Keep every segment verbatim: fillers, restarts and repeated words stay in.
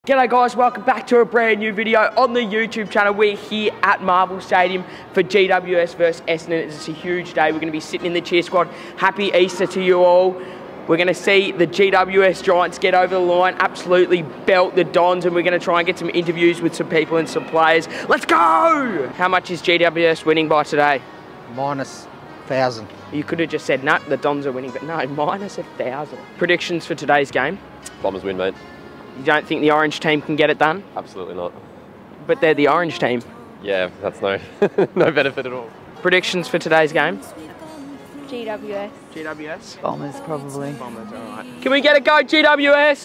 G'day guys, welcome back to a brand new video on the YouTube channel. We're here at Marvel Stadium for G W S versus Essendon. It's a huge day. We're going to be sitting in the cheer squad. Happy Easter to you all. We're going to see the G W S Giants get over the line, absolutely belt the Dons, and we're going to try and get some interviews with some people and some players. Let's go! How much is G W S winning by today? Minus a thousand. You could have just said, no, the Dons are winning, but no, minus a thousand. Predictions for today's game? Bombers win, mate. You don't think the orange team can get it done? Absolutely not. But they're the orange team. Yeah, that's no no benefit at all. Predictions for today's game? G W S. G W S? Bombers, probably. Bombers, alright. Can we get a go, G W S?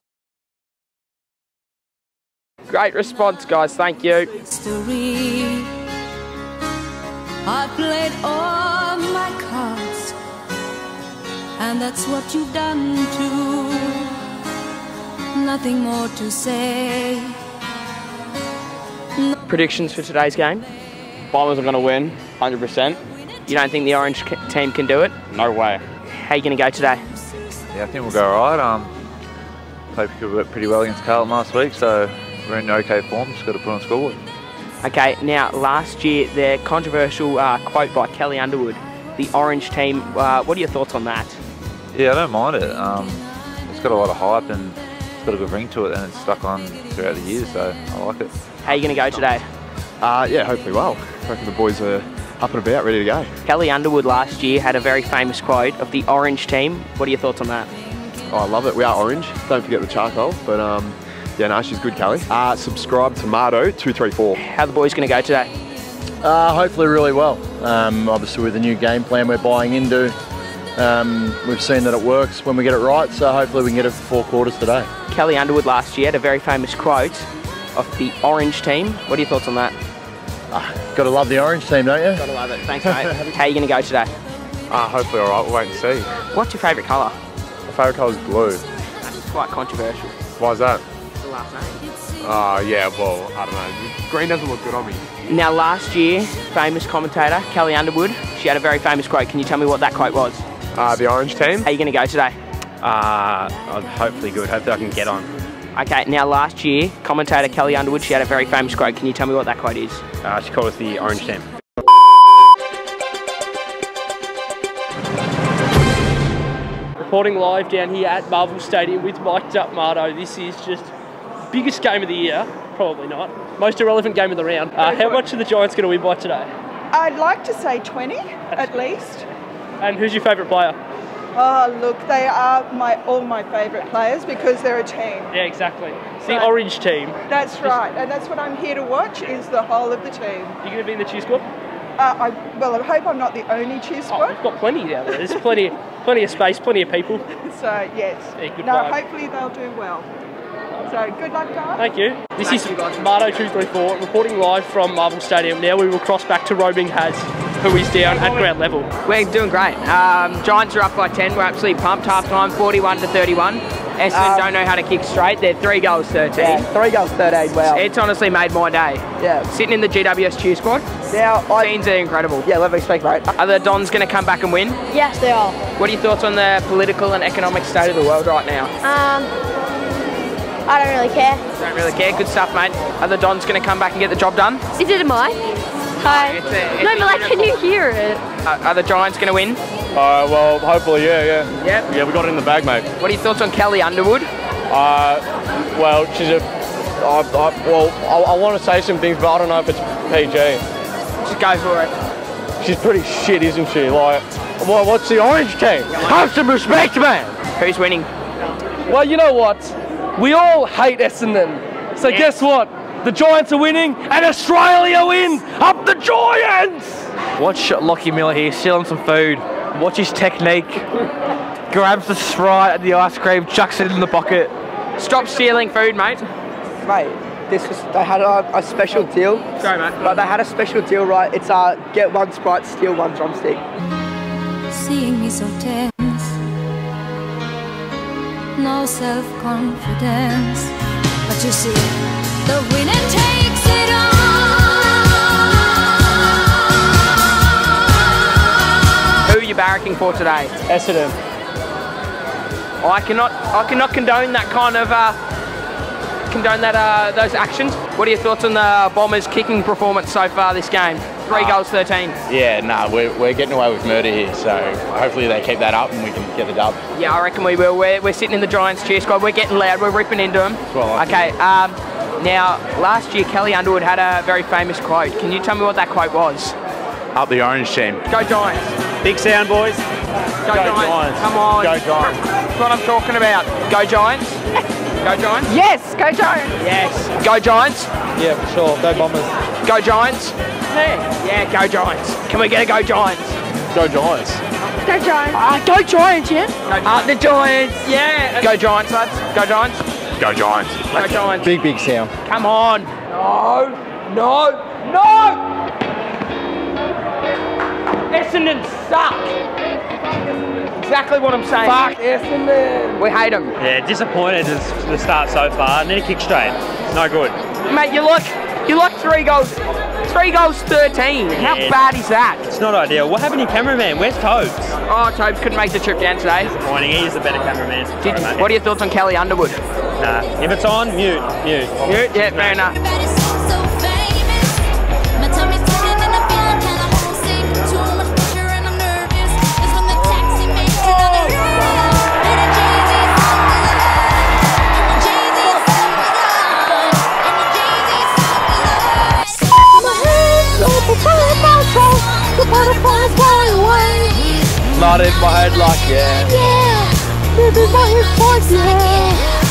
Great response, guys, thank you. I played all my cards, and that's what you've done too. Nothing more to say. No. Predictions for today's game? Bombers are going to win, one hundred percent. You don't think the orange team can do it? No way. How are you going to go today? Yeah, I think we'll go alright. Um, played pretty well against Carlton last week, so we're in okay form. Just got to put on scoreboard. Okay, now last year, the controversial uh, quote by Kelly Underwood, the orange team, uh, what are your thoughts on that? Yeah, I don't mind it. Um, it's got a lot of hype and it's got a good ring to it, and it's stuck on throughout the years, so I like it. How are you going to go today? Uh, yeah, hopefully well. I reckon the boys are up and about, ready to go. Kelly Underwood last year had a very famous quote of the orange team. What are your thoughts on that? Oh, I love it. We are orange. Don't forget the charcoal. But um, yeah, no, she's good, Kelly. Uh, subscribe to Mardo two three four. How are the boys going to go today? Uh, hopefully really well. Um, obviously with the new game plan we're buying into, um, we've seen that it works when we get it right, so hopefully we can get it for four quarters today. Kelly Underwood last year had a very famous quote of the orange team. What are your thoughts on that? Uh, gotta love the orange team, don't you? Gotta love it. Thanks, mate. How are you going to go today? Uh, hopefully all right. We'll wait and see. What's your favourite colour? My favourite colour is blue. That's quite controversial. Why is that? The last name. Uh, yeah, well, I don't know. Green doesn't look good on me. Now, last year, famous commentator Kelly Underwood, she had a very famous quote. Can you tell me what that quote was? Uh, the orange team. How are you going to go today? Uh, hopefully good. Hopefully I can get on. Okay, now last year, commentator Kelly Underwood, she had a very famous quote. Can you tell me what that quote is? Uh, she called us the orange team. Reporting live down here at Marvel Stadium with Mike Mardo. This is just biggest game of the year, probably not. Most irrelevant game of the round. Uh, how much are the Giants going to win by today? I'd like to say twenty, at least. And who's your favourite player? Oh, look, they are my all my favourite players because they're a team. Yeah, exactly. It's the So- orange team. That's right, and that's what I'm here to watch, is the whole of the team. You going to be in the cheer squad? Uh, I, well, I hope I'm not the only cheer Oh, squad. we've got plenty down there. There's plenty, plenty of space, plenty of people. So, yes. Yeah, good no, vibe. hopefully they'll do well. So, good luck, guys. Thank you. This is Mardo two three four reporting live from Marvel Stadium. Now we will cross back to Robing Has, who is down at ground level. We're doing great. Um, Giants are up by ten. We're absolutely pumped. Half time, forty-one to thirty-one. Essendon Um, don't know how to kick straight. They're three goals thirteen. Yeah, three goals, thirteen, wow. It's honestly made my day. Yeah. Sitting in the G W S cheer squad, Now, I, scenes are incredible. yeah, let me speak, mate. Are the Dons going to come back and win? Yes, they are. What are your thoughts on the political and economic state of the world right now? Um, I don't really care. Don't really care. Good stuff, mate. Are the Dons going to come back and get the job done? Is it a mic? Hi. It's a- it's no, a but like, can you hear it? Are, are the Giants going to win? Uh, well, hopefully, yeah, yeah. Yep. Yeah, we got it in the bag, mate. What are your thoughts on Kelly Underwood? Uh, well, she's a... I, I, well, I, I want to say some things, but I don't know if it's P G. Just go for it. She's pretty shit, isn't she? Like, well, what's the orange team? Have some respect, man! Who's winning? Well, you know what? We all hate Essendon. So Yeah. guess what? The Giants are winning and Australia wins! Up the Giants! Watch Lockie Miller here, stealing some food. Watch his technique. Grabs the Sprite and the ice cream, chucks it in the bucket. Stop stealing food, mate. Mate, this was, they had a, a special deal. Sorry, mate. But they had a special deal, right? It's uh, get one Sprite, steal one drumstick. Seeing me so tense, no self-confidence. But you see, the winner takes it all. Who are you barracking for today? Essendon. I cannot, I cannot condone that kind of uh, condone that uh, those actions. What are your thoughts on the Bombers' kicking performance so far this game? Three uh, goals, thirteen. Yeah, no, nah, we're, we're getting away with murder here, so hopefully they keep that up and we can get the dub. Yeah, I reckon we will. We're, we're sitting in the Giants cheer squad. We're getting loud. We're ripping into them. Well, okay. Um, now, last year Kelly Underwood had a very famous quote. Can you tell me what that quote was? Up the orange team. Go Giants. Big sound, boys. Go, Go Giants. Giants. Come on. Go Giants. That's what I'm talking about. Go Giants. Go Giants. Yes, go Giants. Yes. Go Giants. Yeah, for sure. Go Bombers. Go Giants. Yeah. Yeah, go Giants. Can we get a go Giants? Go Giants. Go Giants. Ah, go Giants, yeah. Go Giants. Uh, the Giants. Yeah. Go Giants, lads. Go Giants. Go Giants. Go Giants. Big, big sound. Come on. No. No. No. Essendon suck. Exactly what I'm saying. Fuck Essendon. We hate them. Yeah, disappointed to the start so far. Need to kick straight. No good. Mate, you look, you look three goals, three goals, thirteen. How Yeah. bad is that? It's not ideal. What happened to your cameraman? Where's Tobes? Oh, Tobes couldn't make the trip down today. Disappointing. He is the better cameraman. Did, Sorry, mate. what are your thoughts on Kelly Underwood? Nah. If it's on, mute. Mute. Mute? Yeah, fair enough. Not in my head like, yeah. Yeah, this is my head, yeah.